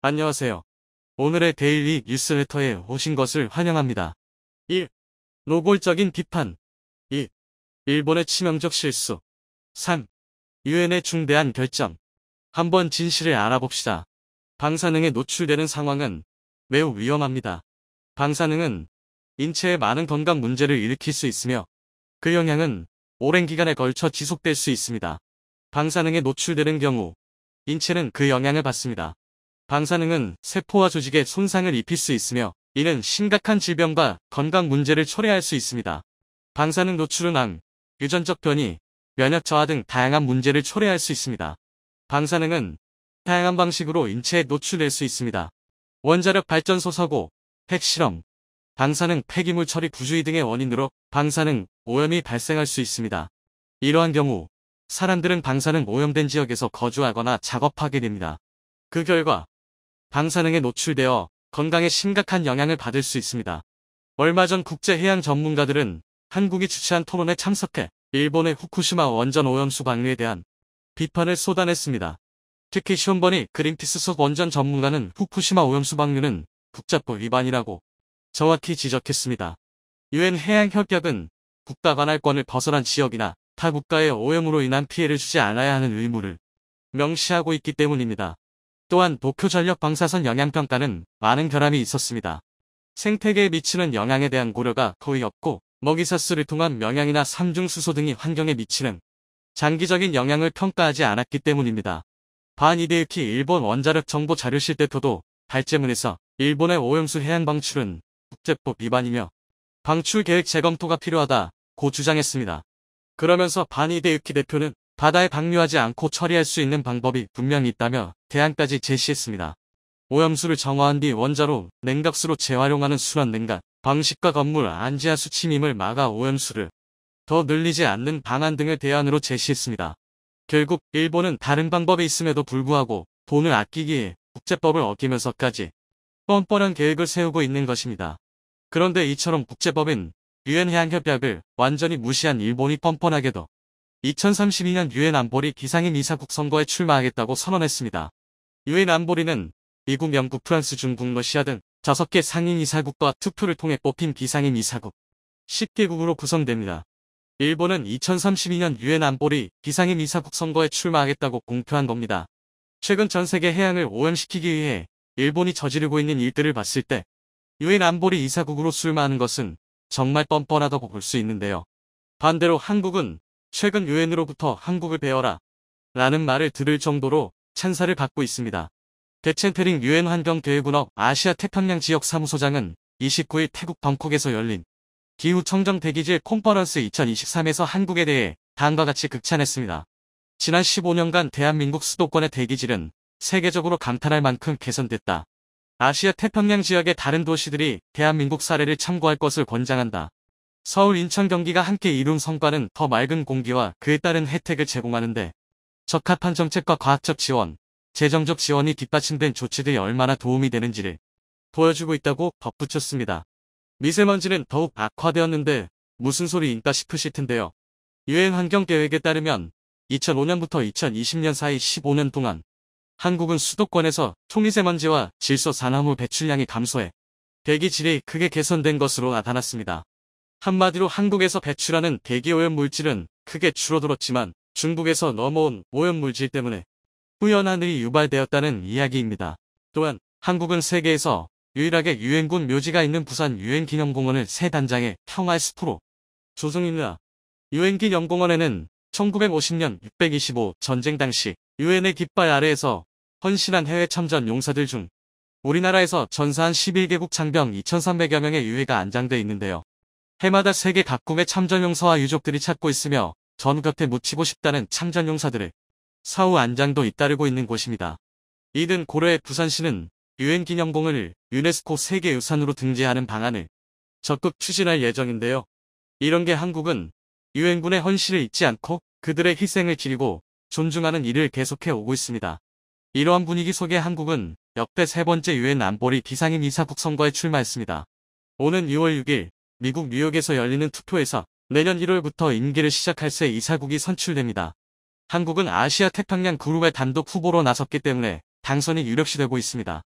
안녕하세요. 오늘의 데일리 뉴스레터에 오신 것을 환영합니다. 1. 노골적인 비판. 2. 일본의 치명적 실수. 3. 유엔의 중대한 결정. 한번 진실을 알아봅시다. 방사능에 노출되는 상황은 매우 위험합니다. 방사능은 인체에 많은 건강 문제를 일으킬 수 있으며 그 영향은 오랜 기간에 걸쳐 지속될 수 있습니다. 방사능에 노출되는 경우 인체는 그 영향을 받습니다. 방사능은 세포와 조직에 손상을 입힐 수 있으며 이는 심각한 질병과 건강 문제를 초래할 수 있습니다. 방사능 노출은 암, 유전적 변이, 면역 저하 등 다양한 문제를 초래할 수 있습니다. 방사능은 다양한 방식으로 인체에 노출될 수 있습니다. 원자력 발전소 사고, 핵실험, 방사능 폐기물 처리 부주의 등의 원인으로 방사능 오염이 발생할 수 있습니다. 이러한 경우 사람들은 방사능 오염된 지역에서 거주하거나 작업하게 됩니다. 그 결과 방사능에 노출되어 건강에 심각한 영향을 받을 수 있습니다. 얼마 전 국제해양 전문가들은 한국이 주최한 토론에 참석해 일본의 후쿠시마 원전 오염수 방류에 대한 비판을 쏟아냈습니다. 특히 시온버니 그린피스 속 원전 전문가는 후쿠시마 오염수 방류는 국제법 위반이라고 정확히 지적했습니다. 유엔 해양협약은 국가 관할권을 벗어난 지역이나 타 국가의 오염으로 인한 피해를 주지 않아야 하는 의무를 명시하고 있기 때문입니다. 또한 도쿄 전력 방사선 영향평가는 많은 결함이 있었습니다. 생태계에 미치는 영향에 대한 고려가 거의 없고 먹이사슬을 통한 영향이나 삼중수소 등이 환경에 미치는 장기적인 영향을 평가하지 않았기 때문입니다. 반 히데유키 일본 원자력 정보 자료실 대표도 발제문에서 일본의 오염수 해양 방출은 국제법 위반이며 방출 계획 재검토가 필요하다고 주장했습니다. 그러면서 반 히데유키 대표는 바다에 방류하지 않고 처리할 수 있는 방법이 분명히 있다며 대안까지 제시했습니다. 오염수를 정화한 뒤 원자로 냉각수로 재활용하는 순환 냉각 방식과 건물 안지하수 침입을 막아 오염수를 더 늘리지 않는 방안 등을 대안으로 제시했습니다. 결국 일본은 다른 방법이 있음에도 불구하고 돈을 아끼기 위해 국제법을 어기면서까지 뻔뻔한 계획을 세우고 있는 것입니다. 그런데 이처럼 국제법인 유엔 해양협약을 완전히 무시한 일본이 뻔뻔하게도 2032년 유엔 안보리 비상임 이사국 선거에 출마하겠다고 선언했습니다. 유엔 안보리는 미국, 영국, 프랑스, 중국, 러시아 등 5개 상임 이사국과 투표를 통해 뽑힌 비상임 이사국 10개국으로 구성됩니다. 일본은 2032년 유엔 안보리 비상임 이사국 선거에 출마하겠다고 공표한 겁니다. 최근 전 세계 해양을 오염시키기 위해 일본이 저지르고 있는 일들을 봤을 때 유엔 안보리 이사국으로 출마하는 것은 정말 뻔뻔하다고 볼 수 있는데요. 반대로 한국은 최근 유엔으로부터 한국을 배워라 라는 말을 들을 정도로 찬사를 받고 있습니다. 데첸테링 유엔 환경대회군업 아시아 태평양 지역 사무소장은 29일 태국 방콕에서 열린 기후청정 대기질 콘퍼런스 2023에서 한국에 대해 다음과 같이 극찬했습니다. 지난 15년간 대한민국 수도권의 대기질은 세계적으로 감탄할 만큼 개선됐다. 아시아 태평양 지역의 다른 도시들이 대한민국 사례를 참고할 것을 권장한다. 서울, 인천, 경기가 함께 이룬 성과는 더 맑은 공기와 그에 따른 혜택을 제공하는데 적합한 정책과 과학적 지원, 재정적 지원이 뒷받침된 조치들이 얼마나 도움이 되는지를 보여주고 있다고 덧붙였습니다. 미세먼지는 더욱 악화되었는데 무슨 소리인가 싶으실 텐데요. 유엔 환경계획에 따르면 2005년부터 2020년 사이 15년 동안 한국은 수도권에서 초미세먼지와 질소산화물 배출량이 감소해 대기질이 크게 개선된 것으로 나타났습니다. 한마디로 한국에서 배출하는 대기오염 물질은 크게 줄어들었지만 중국에서 넘어온 오염 물질 때문에 후연하늘이 유발되었다는 이야기입니다. 또한 한국은 세계에서 유일하게 유엔군 묘지가 있는 부산 유엔기념공원을 새 단장의 평화의 숲으로 조성입니다. 유엔기념공원에는 1950년 625 전쟁 당시 유엔의 깃발 아래에서 헌신한 해외 참전 용사들 중 우리나라에서 전사한 11개국 장병 2,300여 명의 유해가 안장돼 있는데요. 해마다 세계 각국의 참전용사와 유족들이 찾고 있으며 전 곁에 묻히고 싶다는 참전용사들의 사후 안장도 잇따르고 있는 곳입니다. 이든 고려의 부산시는 유엔 기념공원을 유네스코 세계유산으로 등재하는 방안을 적극 추진할 예정인데요. 이런 게 한국은 유엔군의 헌신을 잊지 않고 그들의 희생을 기리고 존중하는 일을 계속해 오고 있습니다. 이러한 분위기 속에 한국은 역대 세 번째 유엔 안보리 비상임 이사국 선거에 출마했습니다. 오는 6월 6일 미국 뉴욕에서 열리는 투표에서 내년 1월부터 임기를 시작할 새 이사국이 선출됩니다. 한국은 아시아 태평양 그룹의 단독 후보로 나섰기 때문에 당선이 유력시되고 있습니다.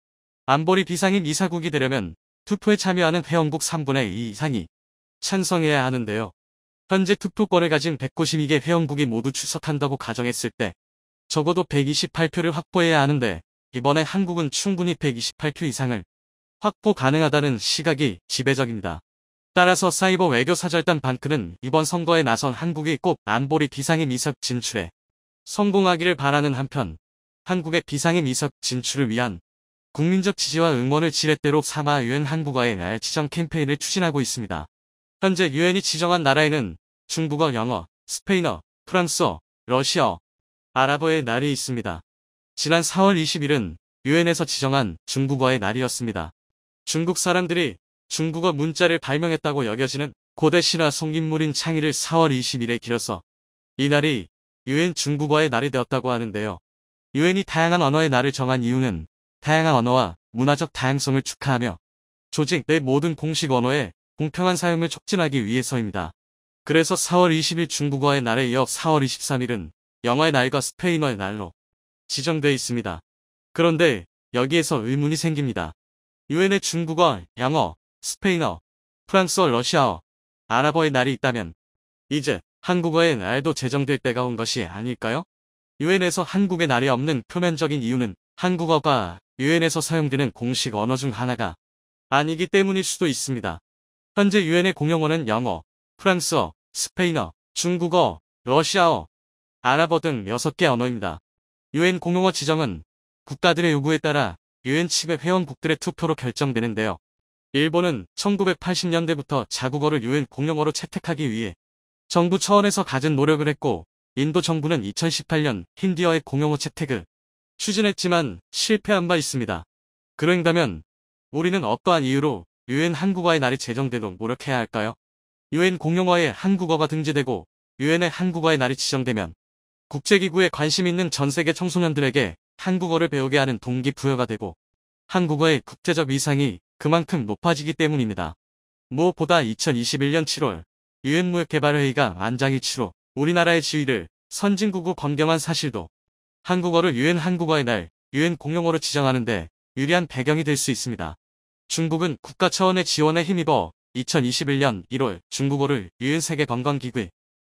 안보리 비상임 이사국이 되려면 투표에 참여하는 회원국 3분의 2 이상이 찬성해야 하는데요. 현재 투표권을 가진 192개 회원국이 모두 출석한다고 가정했을 때 적어도 128표를 확보해야 하는데 이번에 한국은 충분히 128표 이상을 확보 가능하다는 시각이 지배적입니다. 따라서 사이버 외교사절단 반크는 이번 선거에 나선 한국이 꼭 안보리 비상임 이석 진출에 성공하기를 바라는 한편 한국의 비상임 이석 진출을 위한 국민적 지지와 응원을 지렛대로 삼아 유엔 한국어의 날 지정 캠페인을 추진하고 있습니다. 현재 유엔이 지정한 나라에는 중국어, 영어, 스페인어, 프랑스어, 러시아어, 아랍어의 날이 있습니다. 지난 4월 20일은 유엔에서 지정한 중국어의 날이었습니다. 중국 사람들이 중국어 문자를 발명했다고 여겨지는 고대 신화 속인물인 창의를 4월 20일에 기려서 이 날이 유엔 중국어의 날이 되었다고 하는데요. 유엔이 다양한 언어의 날을 정한 이유는 다양한 언어와 문화적 다양성을 축하하며 조직 내 모든 공식 언어의 공평한 사용을 촉진하기 위해서입니다. 그래서 4월 20일 중국어의 날에 이어 4월 23일은 영어의 날과 스페인어의 날로 지정되어 있습니다. 그런데 여기에서 의문이 생깁니다. 유엔에 중국어, 영어, 스페인어, 프랑스어, 러시아어, 아랍어의 날이 있다면 이제 한국어의 날도 제정될 때가 온 것이 아닐까요? 유엔에서 한국의 날이 없는 표면적인 이유는 한국어가 유엔에서 사용되는 공식 언어 중 하나가 아니기 때문일 수도 있습니다. 현재 유엔의 공용어는 영어, 프랑스어, 스페인어, 중국어, 러시아어, 아랍어 등 6개 언어입니다. 유엔 공용어 지정은 국가들의 요구에 따라 유엔 측의 회원국들의 투표로 결정되는데요. 일본은 1980년대부터 자국어를 유엔 공용어로 채택하기 위해 정부 차원에서 갖은 노력을 했고 인도 정부는 2018년 힌디어의 공용어 채택을 추진했지만 실패한 바 있습니다. 그런다면 우리는 어떠한 이유로 유엔 한국어의 날이 제정되도록 노력해야 할까요? 유엔 공용어에 한국어가 등재되고 유엔의 한국어의 날이 지정되면 국제기구에 관심 있는 전 세계 청소년들에게 한국어를 배우게 하는 동기부여가 되고 한국어의 국제적 위상이 그만큼 높아지기 때문입니다. 무엇보다 2021년 7월 유엔 무역개발회의가 만장일치로 우리나라의 지위를 선진국으로 검경한 사실도 한국어를 유엔 한국어의 날, 유엔 공용어로 지정하는데 유리한 배경이 될 수 있습니다. 중국은 국가 차원의 지원에 힘입어 2021년 1월 중국어를 유엔 세계관광기구의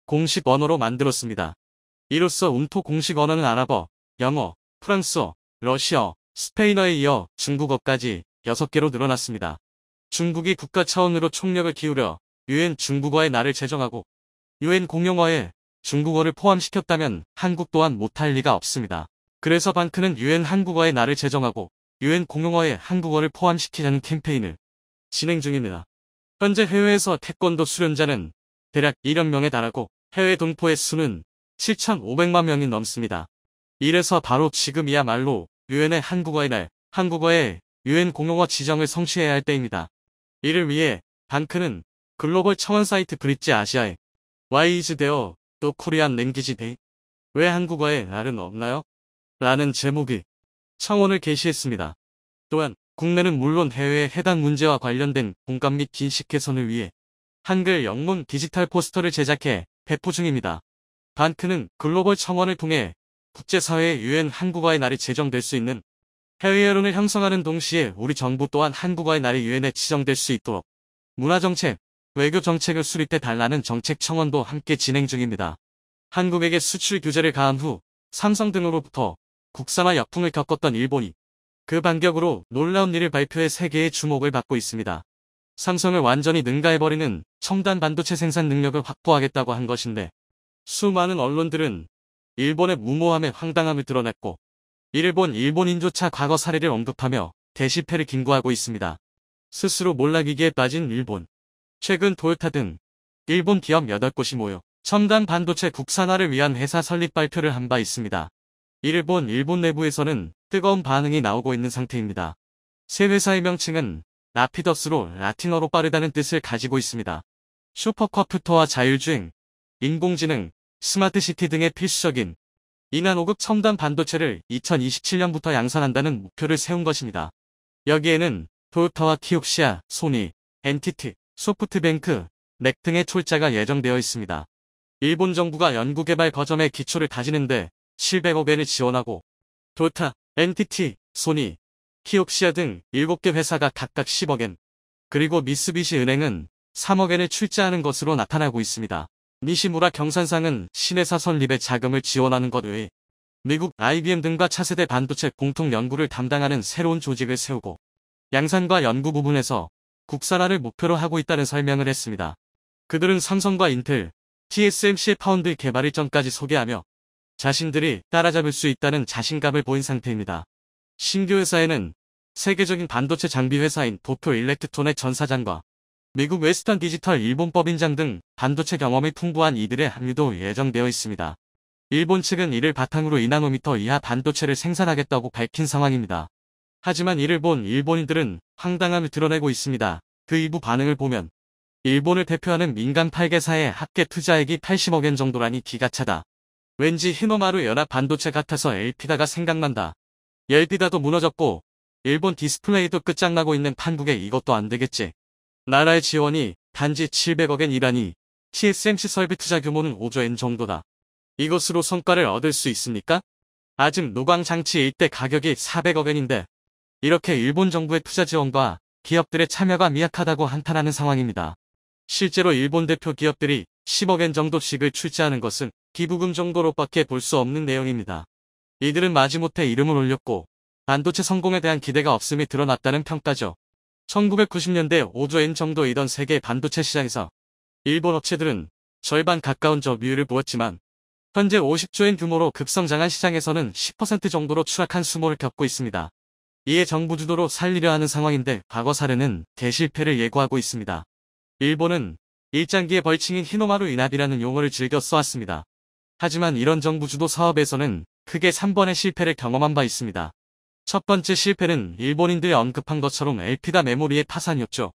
공식 언어로 만들었습니다. 이로써 운토 공식 언어는 아랍어, 영어, 프랑스어, 러시아어, 스페인어에 이어 중국어까지 6개로 늘어났습니다. 중국이 국가 차원으로 총력을 기울여 유엔 중국어의 날을 제정하고 유엔 공용어에 중국어를 포함시켰다면 한국 또한 못할 리가 없습니다. 그래서 반크는 유엔 한국어의 날을 제정하고 유엔 공용어에 한국어를 포함시키자는 캠페인을 진행 중입니다. 현재 해외에서 태권도 수련자는 대략 1억 명에 달하고 해외 동포의 수는 7,500만 명이 넘습니다. 이래서 바로 지금이야말로 유엔의 한국어의 날, 한국어의 유엔 공용어 지정을 성취해야 할 때입니다. 이를 위해 반크는 글로벌 청원 사이트 브릿지 아시아에 Why is there no Korean Language Day? 왜 한국어의 날은 없나요? 라는 제목의 청원을 게시했습니다. 또한 국내는 물론 해외의 해당 문제와 관련된 공감 및 인식 개선을 위해 한글 영문 디지털 포스터를 제작해 배포 중입니다. 반크는 글로벌 청원을 통해 국제사회의 유엔 한국어의 날이 제정될 수 있는 해외 여론을 형성하는 동시에 우리 정부 또한 한국어의 날이 유엔에 지정될 수 있도록 문화정책, 외교정책을 수립해 달라는 정책 청원도 함께 진행 중입니다. 한국에게 수출 규제를 가한 후 삼성 등으로부터 국산화 역풍을 겪었던 일본이 그 반격으로 놀라운 일을 발표해 세계의 주목을 받고 있습니다. 삼성을 완전히 능가해버리는 첨단 반도체 생산 능력을 확보하겠다고 한 것인데 수많은 언론들은 일본의 무모함에 황당함을 드러냈고 일본인조차 과거 사례를 언급하며 대실패를 긴고하고 있습니다. 스스로 몰락위기에 빠진 일본. 최근 도요타 등 일본 기업 8곳이 모여 첨단 반도체 국산화를 위한 회사 설립 발표를 한 바 있습니다. 일본 내부에서는 뜨거운 반응이 나오고 있는 상태입니다. 새 회사의 명칭은 라피더스로 라틴어로 빠르다는 뜻을 가지고 있습니다. 슈퍼컴퓨터와 자율주행, 인공지능, 스마트시티 등의 필수적인 인한 5급 첨단 반도체를 2027년부터 양산한다는 목표를 세운 것입니다. 여기에는 토요타와 키옥시아, 소니, NTT, 소프트뱅크, 맥 등의 출자가 예정되어 있습니다. 일본 정부가 연구개발 거점의 기초를 다지는데 700억 엔을 지원하고 토요타, NTT, 소니, 키옥시아 등 7개 회사가 각각 10억엔, 그리고 미쓰비시 은행은 3억엔을 출자하는 것으로 나타나고 있습니다. 니시무라 경산상은 신회사 설립에 자금을 지원하는 것 외에 미국 IBM 등과 차세대 반도체 공통 연구를 담당하는 새로운 조직을 세우고 양산과 연구 부분에서 국산화를 목표로 하고 있다는 설명을 했습니다. 그들은 삼성과 인텔, TSMC의 파운드리 개발 일정까지 소개하며 자신들이 따라잡을 수 있다는 자신감을 보인 상태입니다. 신규 회사에는 세계적인 반도체 장비 회사인 도쿄 일렉트론의 전 사장과 미국 웨스턴 디지털 일본 법인장 등 반도체 경험이 풍부한 이들의 합류도 예정되어 있습니다. 일본 측은 이를 바탕으로 2나노미터 이하 반도체를 생산하겠다고 밝힌 상황입니다. 하지만 이를 본 일본인들은 황당함을 드러내고 있습니다. 그 일부 반응을 보면 일본을 대표하는 민간 8개사의 합계 투자액이 80억엔 정도라니 기가 차다. 왠지 히노마루 연합 반도체 같아서 엘피다가 생각난다. 엘피다도 무너졌고 일본 디스플레이도 끝장나고 있는 판국에 이것도 안 되겠지. 나라의 지원이 단지 700억엔이라니 TSMC 설비 투자 규모는 5조엔 정도다. 이것으로 성과를 얻을 수 있습니까? 아직 노광장치 일대 가격이 400억엔인데 이렇게 일본 정부의 투자 지원과 기업들의 참여가 미약하다고 한탄하는 상황입니다. 실제로 일본 대표 기업들이 10억엔 정도씩을 출자하는 것은 기부금 정도로밖에 볼 수 없는 내용입니다. 이들은 마지못해 이름을 올렸고 반도체 성공에 대한 기대가 없음이 드러났다는 평가죠. 1990년대 5조엔 정도이던 세계 반도체 시장에서 일본 업체들은 절반 가까운 점유율을 보였지만 현재 50조엔 규모로 급성장한 시장에서는 10% 정도로 추락한 수모를 겪고 있습니다. 이에 정부 주도로 살리려 하는 상황인데 과거 사례는 대실패를 예고하고 있습니다. 일본은 일장기의 벌칭인 히노마루 인합이라는 용어를 즐겨 써왔습니다. 하지만 이런 정부 주도 사업에서는 크게 3번의 실패를 경험한 바 있습니다. 첫 번째 실패는 일본인들이 언급한 것처럼 엘피다 메모리의 파산이었죠.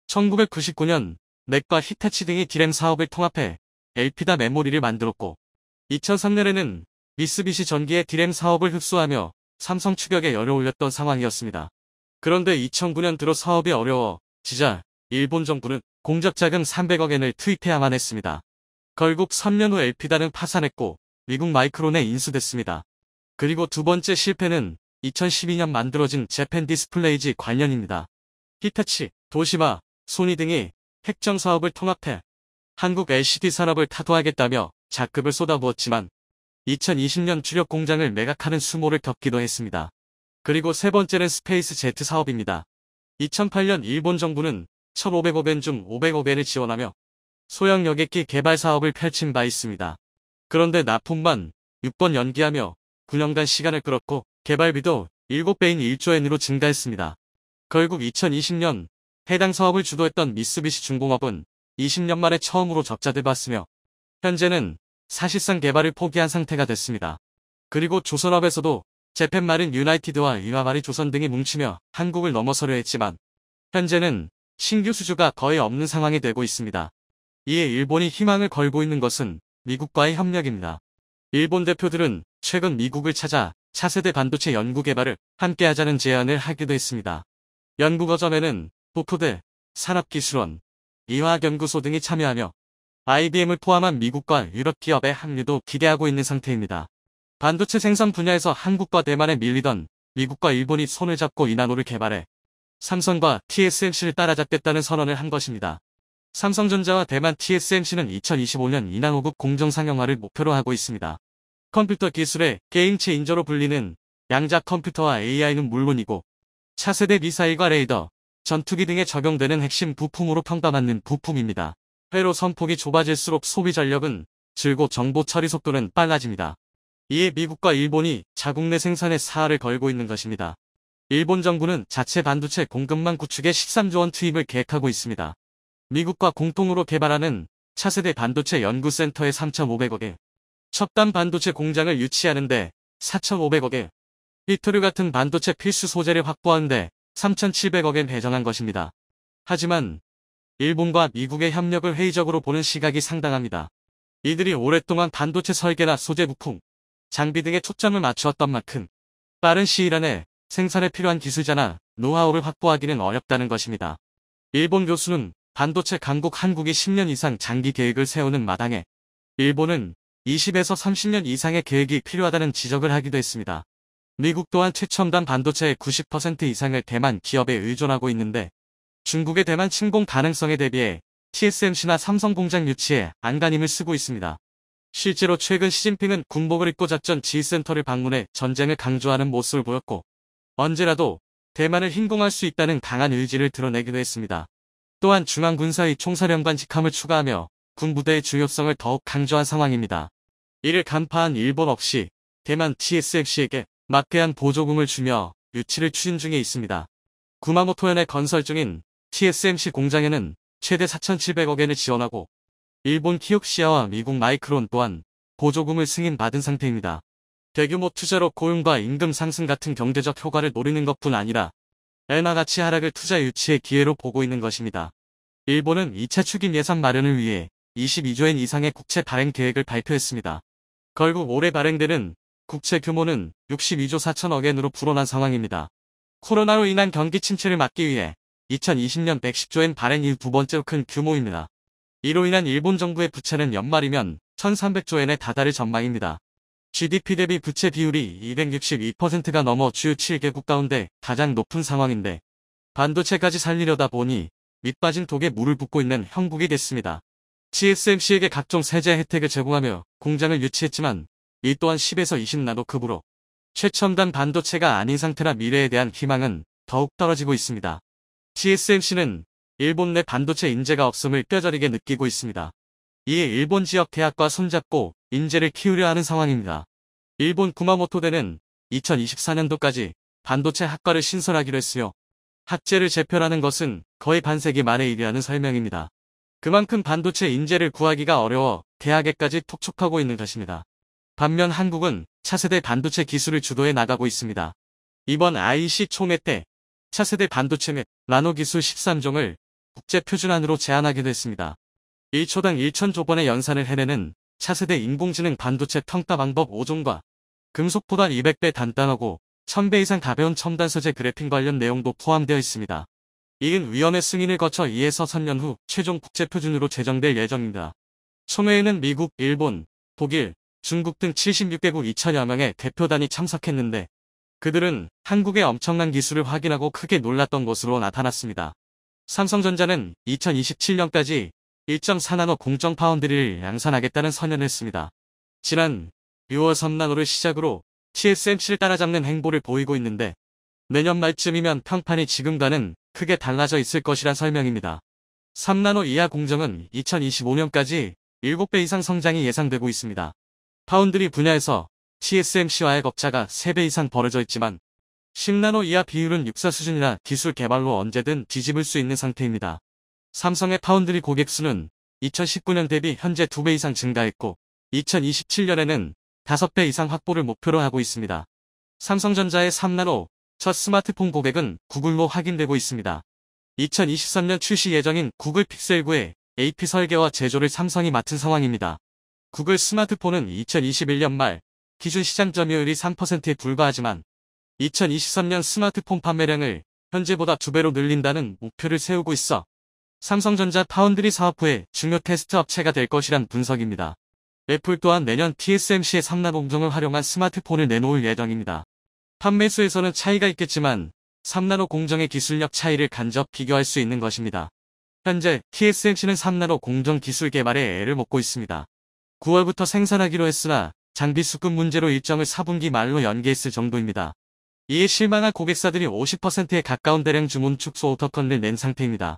1999년 맥과 히타치 등이 디램 사업을 통합해 엘피다 메모리를 만들었고 2003년에는 미쓰비시 전기의 디램 사업을 흡수하며 삼성 추격에 열을 올렸던 상황이었습니다. 그런데 2009년 들어 사업이 어려워지자 일본 정부는 공적 자금 300억엔을 투입해야만 했습니다. 결국 3년 후 엘피다는 파산했고 미국 마이크론에 인수됐습니다. 그리고 두 번째 실패는 2012년 만들어진 재팬 디스플레이지 관련입니다. 히타치, 도시마, 소니 등이 핵정 사업을 통합해 한국 LCD 산업을 타도하겠다며 자금을 쏟아부었지만 2020년 주력 공장을 매각하는 수모를 겪기도 했습니다. 그리고 세 번째는 스페이스 제트 사업입니다. 2008년 일본 정부는 1,500억엔 중 500억엔을 지원하며 소형 여객기 개발 사업을 펼친 바 있습니다. 그런데 납품만 6번 연기하며 9년간 시간을 끌었고 개발비도 7배인 1조엔으로 증가했습니다. 결국 2020년 해당 사업을 주도했던 미쓰비시 중공업은 20년 만에 처음으로 적자를 봤으며 현재는 사실상 개발을 포기한 상태가 됐습니다. 그리고 조선업에서도 재팬마린 유나이티드와 이와마리 조선 등이 뭉치며 한국을 넘어서려 했지만 현재는 신규 수주가 거의 없는 상황이 되고 있습니다. 이에 일본이 희망을 걸고 있는 것은 미국과의 협력입니다. 일본 대표들은 최근 미국을 찾아 차세대 반도체 연구 개발을 함께하자는 제안을 하기도 했습니다. 연구거점에는 북부대, 산업기술원, 이화학연구소 등이 참여하며 IBM을 포함한 미국과 유럽 기업의 합류도 기대하고 있는 상태입니다. 반도체 생산 분야에서 한국과 대만에 밀리던 미국과 일본이 손을 잡고 이나노를 개발해 삼성과 TSMC를 따라잡겠다는 선언을 한 것입니다. 삼성전자와 대만 TSMC는 2025년 이나노급 공정 상용화를 목표로 하고 있습니다. 컴퓨터 기술의 게임 체인저로 불리는 양자 컴퓨터와 AI는 물론이고 차세대 미사일과 레이더, 전투기 등에 적용되는 핵심 부품으로 평가받는 부품입니다. 회로 선폭이 좁아질수록 소비 전력은 줄고 정보 처리 속도는 빨라집니다. 이에 미국과 일본이 자국 내 생산에 사활을 걸고 있는 것입니다. 일본 정부는 자체 반도체 공급망 구축에 13조 원 투입을 계획하고 있습니다. 미국과 공통으로 개발하는 차세대 반도체 연구센터에 3,500억에 첨단 반도체 공장을 유치하는데 4,500억에 리토류 같은 반도체 필수 소재를 확보하는데 3,700억엔 배정한 것입니다. 하지만 일본과 미국의 협력을 회의적으로 보는 시각이 상당합니다. 이들이 오랫동안 반도체 설계나 소재 부품, 장비 등에 초점을 맞추었던 만큼 빠른 시일 안에 생산에 필요한 기술자나 노하우를 확보하기는 어렵다는 것입니다. 일본 교수는 반도체 강국 한국이 10년 이상 장기 계획을 세우는 마당에 일본은 20에서 30년 이상의 계획이 필요하다는 지적을 하기도 했습니다. 미국 또한 최첨단 반도체의 90% 이상을 대만 기업에 의존하고 있는데 중국의 대만 침공 가능성에 대비해 TSMC나 삼성 공장 유치에 안간힘을 쓰고 있습니다. 실제로 최근 시진핑은 군복을 입고 작전 지휘센터를 방문해 전쟁을 강조하는 모습을 보였고 언제라도 대만을 힘공할 수 있다는 강한 의지를 드러내기도 했습니다. 또한 중앙군사위 총사령관 직함을 추가하며 군부대의 중요성을 더욱 강조한 상황입니다. 이를 간파한 일본 역시 대만 TSMC에게 막대한 보조금을 주며 유치를 추진 중에 있습니다. 구마모토현에 건설 중인 TSMC 공장에는 최대 4,700억엔을 지원하고 일본 키옥시아와 미국 마이크론 또한 보조금을 승인받은 상태입니다. 대규모 투자로 고용과 임금 상승 같은 경제적 효과를 노리는 것뿐 아니라 엔화 가치 하락을 투자 유치의 기회로 보고 있는 것입니다. 일본은 2차 추긴 예산 마련을 위해 22조엔 이상의 국채 발행 계획을 발표했습니다. 결국 올해 발행되는 국채 규모는 62조 4천억엔으로 불어난 상황입니다. 코로나로 인한 경기 침체를 막기 위해 2020년 110조엔 발행 이후 두 번째로 큰 규모입니다. 이로 인한 일본 정부의 부채는 연말이면 1,300조엔에 다다를 전망입니다. GDP 대비 부채 비율이 262%가 넘어 주요 7개국 가운데 가장 높은 상황인데 반도체까지 살리려다 보니 밑빠진 독에 물을 붓고 있는 형국이 됐습니다. TSMC에게 각종 세제 혜택을 제공하며 공장을 유치했지만 이 또한 10에서 20나노급으로 최첨단 반도체가 아닌 상태라 미래에 대한 희망은 더욱 떨어지고 있습니다. TSMC는 일본 내 반도체 인재가 없음을 뼈저리게 느끼고 있습니다. 이에 일본 지역 대학과 손잡고 인재를 키우려 하는 상황입니다. 일본 구마모토대는 2024년도까지 반도체 학과를 신설하기로 했으며 학제를 재편하는 것은 거의 반세기 만의 일이라는 설명입니다. 그만큼 반도체 인재를 구하기가 어려워 대학에까지 톡촉하고 있는 것입니다. 반면 한국은 차세대 반도체 기술을 주도해 나가고 있습니다. 이번 IEC 총회 때 차세대 반도체 및 나노 기술 13종을 국제 표준안으로 제안하기도 했습니다. 1초당 1,000조번의 연산을 해내는 차세대 인공지능 반도체 평가 방법 5종과 금속보다 200배 단단하고 1000배 이상 가벼운 첨단 소재 그래핀 관련 내용도 포함되어 있습니다. 이은 위원회 승인을 거쳐 2에서 3년 후 최종 국제 표준으로 제정될 예정입니다. 총회에는 미국, 일본, 독일, 중국 등 76개국 2천여 명의 대표단이 참석했는데 그들은 한국의 엄청난 기술을 확인하고 크게 놀랐던 것으로 나타났습니다. 삼성전자는 2027년까지 1.4나노 공정 파운드리를 양산하겠다는 선언을 했습니다. 지난 6월 3나노를 시작으로 TSMC를 따라잡는 행보를 보이고 있는데 내년 말쯤이면 평판이 지금과는 크게 달라져 있을 것이란 설명입니다. 3나노 이하 공정은 2025년까지 7배 이상 성장이 예상되고 있습니다. 파운드리 분야에서 TSMC와의 격차가 3배 이상 벌어져 있지만 10나노 이하 비율은 육사 수준이라 기술 개발로 언제든 뒤집을 수 있는 상태입니다. 삼성의 파운드리 고객 수는 2019년 대비 현재 2배 이상 증가했고 2027년에는 5배 이상 확보를 목표로 하고 있습니다. 삼성전자의 3나노 첫 스마트폰 고객은 구글로 확인되고 있습니다. 2023년 출시 예정인 구글 픽셀 9의 AP 설계와 제조를 삼성이 맡은 상황입니다. 구글 스마트폰은 2021년 말 기준 시장 점유율이 3%에 불과하지만 2023년 스마트폰 판매량을 현재보다 2배로 늘린다는 목표를 세우고 있어 삼성전자 파운드리 사업 후에 중요 테스트 업체가 될 것이란 분석입니다. 애플 또한 내년 TSMC의 3나노 공정을 활용한 스마트폰을 내놓을 예정입니다. 판매수에서는 차이가 있겠지만 3나노 공정의 기술력 차이를 간접 비교할 수 있는 것입니다. 현재 TSMC는 3나노 공정 기술 개발에 애를 먹고 있습니다. 9월부터 생산하기로 했으나 장비 수급 문제로 일정을 4분기 말로 연기했을 정도입니다. 이에 실망한 고객사들이 50%에 가까운 대량 주문 축소 오더건을 낸 상태입니다.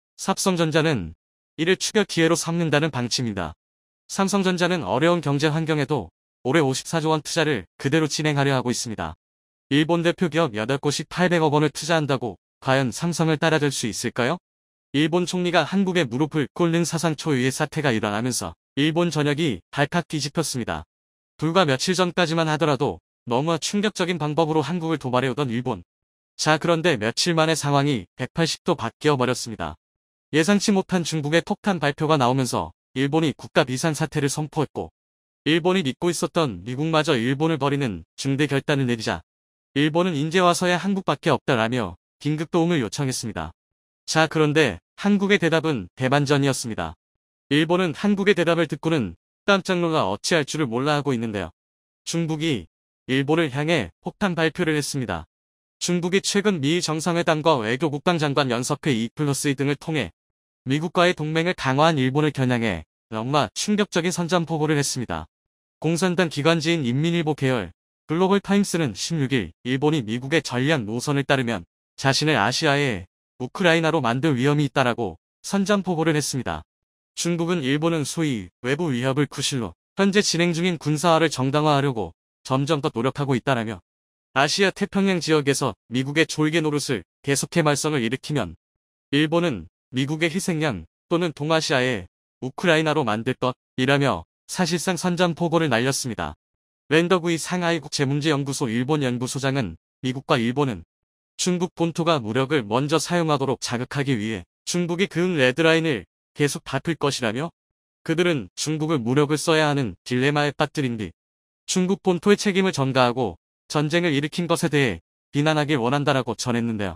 삼성전자는 이를 추격 기회로 삼는다는 방침입니다. 삼성전자는 어려운 경제 환경에도 올해 54조 원 투자를 그대로 진행하려 하고 있습니다. 일본 대표 기업 8곳이 800억 원을 투자한다고 과연 삼성을 따라줄 수 있을까요? 일본 총리가 한국에 무릎을 꿇는 사상 초유의 사태가 일어나면서 일본 전역이 발칵 뒤집혔습니다. 불과 며칠 전까지만 하더라도 너무 충격적인 방법으로 한국을 도발해오던 일본. 자, 그런데 며칠 만에 상황이 180도 바뀌어버렸습니다. 예상치 못한 중국의 폭탄 발표가 나오면서 일본이 국가 비상 사태를 선포했고 일본이 믿고 있었던 미국마저 일본을 버리는 중대 결단을 내리자 일본은 이제 와서야 한국밖에 없다라며 긴급 도움을 요청했습니다. 자, 그런데 한국의 대답은 대반전이었습니다. 일본은 한국의 대답을 듣고는 깜짝 놀라 어찌할 줄을 몰라 하고 있는데요. 중국이 일본을 향해 폭탄 발표를 했습니다. 중국이 최근 미일 정상회담과 외교국방장관 연석회 2+2 등을 통해 미국과의 동맹을 강화한 일본을 겨냥해 너무나 충격적인 선전포고를 했습니다. 공산당 기관지인 인민일보 계열 글로벌타임스는 16일 일본이 미국의 전략 노선을 따르면 자신을 아시아의 우크라이나로 만들 위험이 있다라고 선전포고를 했습니다. 중국은 일본은 소위 외부 위협을 구실로 현재 진행 중인 군사화를 정당화하려고 점점 더 노력하고 있다라며 아시아 태평양 지역에서 미국의 졸개 노릇을 계속해 말썽을 일으키면 일본은 미국의 희생양 또는 동아시아의 우크라이나로 만들 것이라며 사실상 선전포고를 날렸습니다. 랜더구이 상하이 국제문제연구소 일본 연구소장은 미국과 일본은 중국 본토가 무력을 먼저 사용하도록 자극하기 위해 중국이 그은 레드라인을 계속 밟을 것이라며 그들은 중국을 무력을 써야 하는 딜레마에 빠뜨린 뒤 중국 본토의 책임을 전가하고 전쟁을 일으킨 것에 대해 비난하길 원한다라고 전했는데요.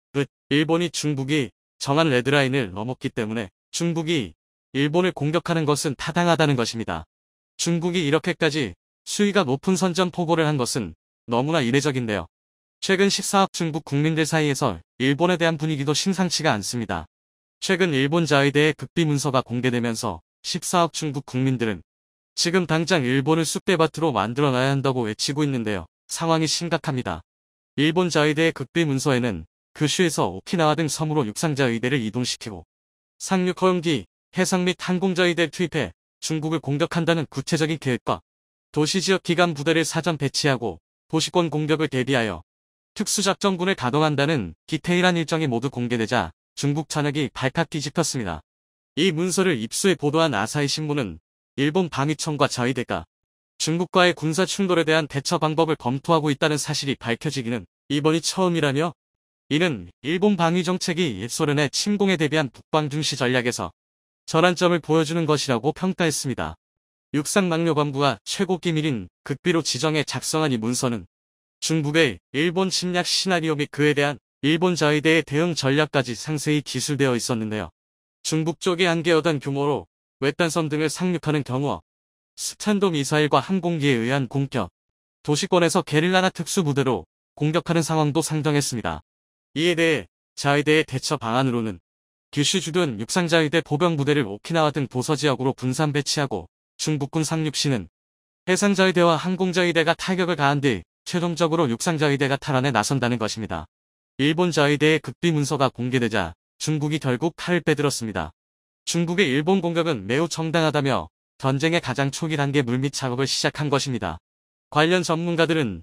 일본이 중국이 정한 레드라인을 넘었기 때문에 중국이 일본을 공격하는 것은 타당하다는 것입니다. 중국이 이렇게까지 수위가 높은 선전포고를 한 것은 너무나 이례적인데요. 최근 14억 중국 국민들 사이에서 일본에 대한 분위기도 심상치가 않습니다. 최근 일본 자위대의 극비 문서가 공개되면서 14억 중국 국민들은 지금 당장 일본을 쑥대밭으로 만들어놔야 한다고 외치고 있는데요. 상황이 심각합니다. 일본 자위대의 극비 문서에는 규슈에서 오키나와 등 섬으로 육상자위대를 이동시키고 상륙 허용기, 해상 및 항공자위대를 투입해 중국을 공격한다는 구체적인 계획과 도시지역 기간 부대를 사전 배치하고 도시권 공격을 대비하여 특수작전군을 가동한다는 디테일한 일정이 모두 공개되자 중국 전역이 발칵 뒤집혔습니다. 이 문서를 입수해 보도한 아사히 신문은 일본 방위청과 자위대가 중국과의 군사 충돌에 대한 대처 방법을 검토하고 있다는 사실이 밝혀지기는 이번이 처음이라며 이는 일본 방위정책이 옛소련의 침공에 대비한 북방중시 전략에서 전환점을 보여주는 것이라고 평가했습니다. 육상망료관부가 최고 기밀인 극비로 지정해 작성한 이 문서는 중국의 일본 침략 시나리오 및 그에 대한 일본 자위대의 대응 전략까지 상세히 기술되어 있었는데요. 중국 쪽이 한계여단 규모로 외딴섬 등을 상륙하는 경우 스탄도 미사일과 항공기에 의한 공격, 도시권에서 게릴라나 특수부대로 공격하는 상황도 상정했습니다. 이에 대해 자위대의 대처 방안으로는 규슈 주둔 육상자위대 보병부대를 오키나와 등 도서지역으로 분산 배치하고 중국군 상륙 시는 해상자위대와 항공자위대가 타격을 가한 뒤 최종적으로 육상자위대가 탈환에 나선다는 것입니다. 일본 자위대의 극비 문서가 공개되자 중국이 결국 칼을 빼들었습니다. 중국의 일본 공격은 매우 정당하다며 전쟁의 가장 초기 단계 물밑 작업을 시작한 것입니다. 관련 전문가들은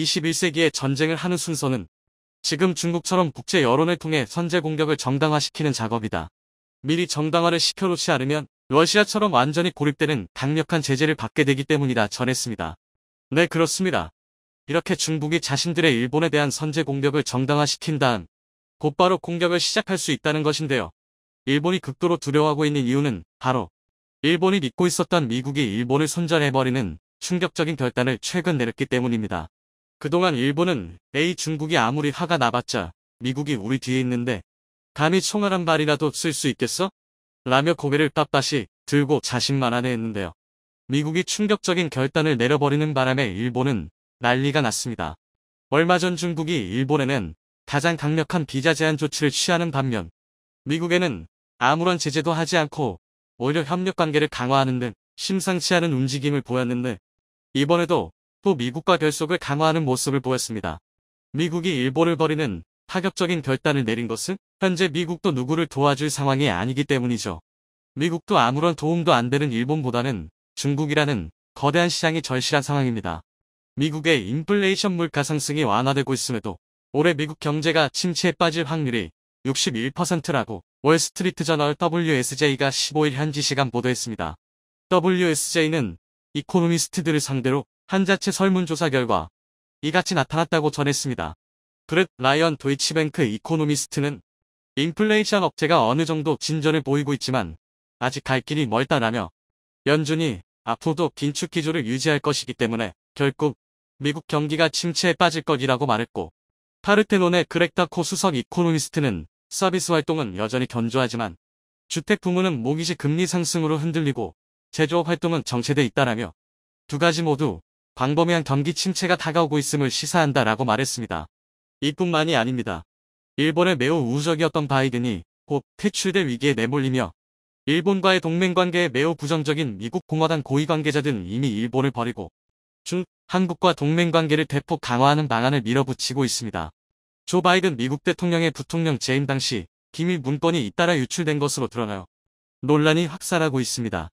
21세기에 전쟁을 하는 순서는 지금 중국처럼 국제 여론을 통해 선제 공격을 정당화시키는 작업이다. 미리 정당화를 시켜놓지 않으면 러시아처럼 완전히 고립되는 강력한 제재를 받게 되기 때문이다 전했습니다. 네, 그렇습니다. 이렇게 중국이 자신들의 일본에 대한 선제 공격을 정당화시킨 다음 곧바로 공격을 시작할 수 있다는 것인데요. 일본이 극도로 두려워하고 있는 이유는 바로 일본이 믿고 있었던 미국이 일본을 손절해버리는 충격적인 결단을 최근 내렸기 때문입니다. 그동안 일본은 에이 중국이 아무리 화가 나봤자 미국이 우리 뒤에 있는데 감히 총알 한 발이라도 쓸 수 있겠어? 라며 고개를 빳빳이 들고 자신만만해 했는데요. 미국이 충격적인 결단을 내려버리는 바람에 일본은 난리가 났습니다. 얼마 전 중국이 일본에는 가장 강력한 비자 제한 조치를 취하는 반면 미국에는 아무런 제재도 하지 않고 오히려 협력관계를 강화하는 등 심상치 않은 움직임을 보였는데 이번에도 또 미국과 결속을 강화하는 모습을 보였습니다. 미국이 일본을 버리는 파격적인 결단을 내린 것은 현재 미국도 누구를 도와줄 상황이 아니기 때문이죠. 미국도 아무런 도움도 안 되는 일본보다는 중국이라는 거대한 시장이 절실한 상황입니다. 미국의 인플레이션 물가 상승이 완화되고 있음에도 올해 미국 경제가 침체에 빠질 확률이 61%라고 월스트리트 저널 WSJ가 15일 현지 시간 보도했습니다. WSJ는 이코노미스트들을 상대로 한 자체 설문조사 결과 이같이 나타났다고 전했습니다. 브렛 라이언 도이치뱅크 이코노미스트는 인플레이션 억제가 어느 정도 진전을 보이고 있지만 아직 갈 길이 멀다라며 연준이 앞으로도 긴축 기조를 유지할 것이기 때문에 결국 미국 경기가 침체에 빠질 것이라고 말했고 파르테논의 그렉다코 수석 이코노미스트는 서비스 활동은 여전히 견조하지만 주택 부문은 모기지 금리 상승으로 흔들리고 제조업 활동은 정체돼 있다라며 두 가지 모두 광범위한 경기 침체가 다가오고 있음을 시사한다라고 말했습니다. 이뿐만이 아닙니다. 일본에 매우 우호적이었던 바이든이 곧 퇴출될 위기에 내몰리며 일본과의 동맹관계에 매우 부정적인 미국 공화당 고위 관계자들은 이미 일본을 버리고 한국과 동맹관계를 대폭 강화하는 방안을 밀어붙이고 있습니다. 조 바이든 미국 대통령의 부통령 재임 당시 기밀 문건이 잇따라 유출된 것으로 드러나요. 논란이 확산하고 있습니다.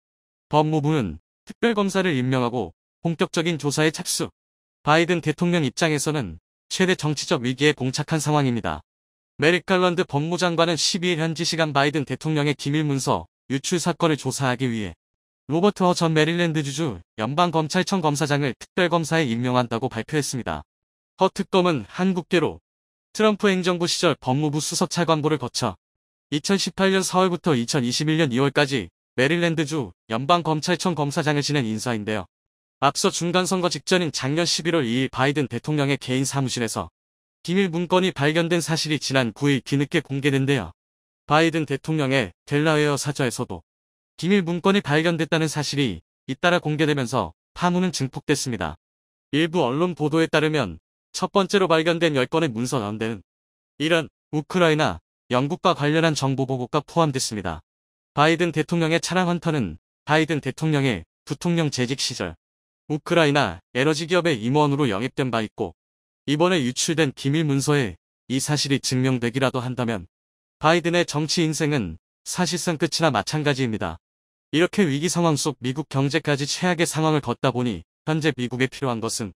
법무부는 특별검사를 임명하고 본격적인 조사에 착수. 바이든 대통령 입장에서는 최대 정치적 위기에 봉착한 상황입니다. 메릭 갈런드 법무장관은 12일 현지 시간 바이든 대통령의 기밀문서 유출 사건을 조사하기 위해 로버트 허 전 메릴랜드주 연방검찰청 검사장을 특별검사에 임명한다고 발표했습니다. 허 특검은 한국계로 트럼프 행정부 시절 법무부 수석차관보를 거쳐 2018년 4월부터 2021년 2월까지 메릴랜드주 연방검찰청 검사장을 지낸 인사인데요. 앞서 중간선거 직전인 작년 11월 2일 바이든 대통령의 개인 사무실에서 기밀 문건이 발견된 사실이 지난 9일 뒤늦게 공개된데요. 바이든 대통령의 델라웨어 사저에서도 기밀 문건이 발견됐다는 사실이 잇따라 공개되면서 파문은 증폭됐습니다. 일부 언론 보도에 따르면 첫 번째로 발견된 10건의 문서 가운데는 이란, 우크라이나, 영국과 관련한 정보 보고가 포함됐습니다. 바이든 대통령의 차량 헌터는 바이든 대통령의 부통령 재직 시절 우크라이나 에너지 기업의 임원으로 영입된 바 있고 이번에 유출된 기밀 문서에 이 사실이 증명되기라도 한다면 바이든의 정치 인생은 사실상 끝이나 마찬가지입니다. 이렇게 위기 상황 속 미국 경제까지 최악의 상황을 걷다 보니 현재 미국에 필요한 것은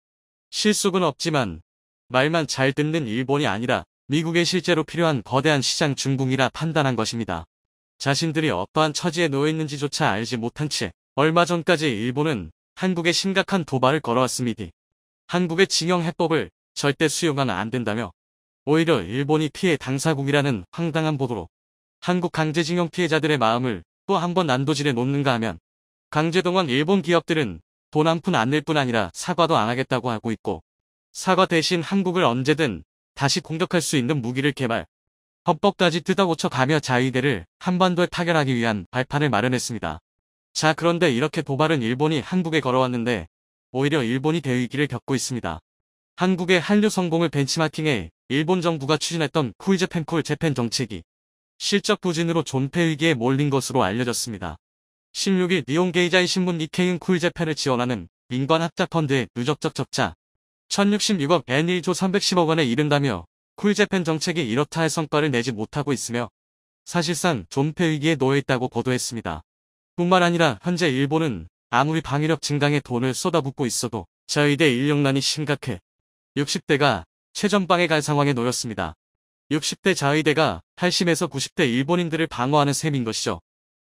실속은 없지만 말만 잘 듣는 일본이 아니라 미국에 실제로 필요한 거대한 시장 중궁이라 판단한 것입니다. 자신들이 어떠한 처지에 놓여 있는지조차 알지 못한 채 얼마 전까지 일본은 한국에 심각한 도발을 걸어왔습니다. 한국의 징용 해법을 절대 수용하면 안 된다며 오히려 일본이 피해 당사국이라는 황당한 보도로 한국 강제징용 피해자들의 마음을 또 한 번 난도질에 놓는가 하면 강제동원 일본 기업들은 돈 한 푼 안 낼 뿐 아니라 사과도 안 하겠다고 하고 있고 사과 대신 한국을 언제든 다시 공격할 수 있는 무기를 개발, 헌법까지 뜯어고쳐 가며 자위대를 한반도에 타결하기 위한 발판을 마련했습니다. 자, 그런데 이렇게 도발은 일본이 한국에 걸어왔는데 오히려 일본이 대위기를 겪고 있습니다. 한국의 한류 성공을 벤치마킹해 일본 정부가 추진했던 쿨재팬 콜재팬 정책이 실적 부진으로 존폐 위기에 몰린 것으로 알려졌습니다. 16일 니혼게이자이 신문 니케이는 쿨재팬을 지원하는 민관 학자 펀드의 누적적 적자 1066억 엔 1조 310억 원에 이른다며 쿨재팬 정책이 이렇다 할 성과를 내지 못하고 있으며 사실상 존폐 위기에 놓여 있다고 보도했습니다. 뿐만 아니라 현재 일본은 아무리 방위력 증강에 돈을 쏟아붓고 있어도 자위대 인력난이 심각해 60대가 최전방에 갈 상황에 놓였습니다. 60대 자위대가 80에서 90대 일본인들을 방어하는 셈인 것이죠.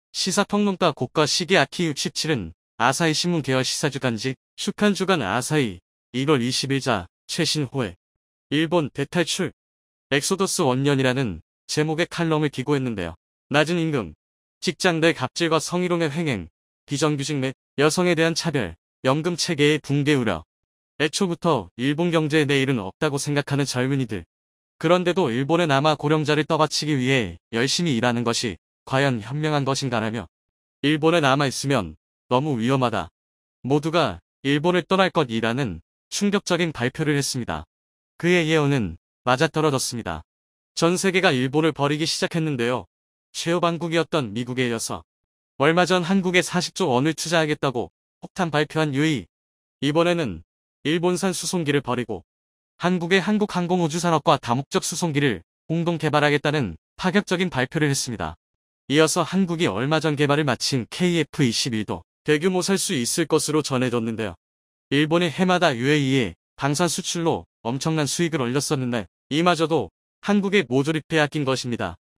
시사평론가 고가 시기 아키 67은 아사히 신문 계열 시사주간지 슈칸주간 아사히 1월 20일자 최신호에 일본 대탈출 엑소더스 원년이라는 제목의 칼럼을 기고했는데요. 낮은 임금, 직장 내 갑질과 성희롱의 횡행, 비정규직 및 여성에 대한 차별, 연금 체계의 붕괴 우려. 애초부터 일본 경제에 내일은 없다고 생각하는 젊은이들. 그런데도 일본에 남아 고령자를 떠받치기 위해 열심히 일하는 것이 과연 현명한 것인가라며 일본에 남아있으면 너무 위험하다. 모두가 일본을 떠날 것이라는 충격적인 발표를 했습니다. 그의 예언은 맞아떨어졌습니다. 전 세계가 일본을 버리기 시작했는데요. 최후 반국이었던 미국에 이어서 얼마 전 한국에 40조 원을 투자하겠다고 폭탄 발표한 유이. 이번에는 일본산 수송기를 버리고 한국의 한국항공우주산업과 다목적 수송기를 공동 개발하겠다는 파격적인 발표를 했습니다. 이어서 한국이 얼마 전 개발을 마친 KF-21도 대규모 살 수 있을 것으로 전해졌는데요. 일본이 해마다 UAE에 방산 수출로 엄청난 수익을 올렸었는데 이마저도 한국의 모조리 빼앗긴 것입니다.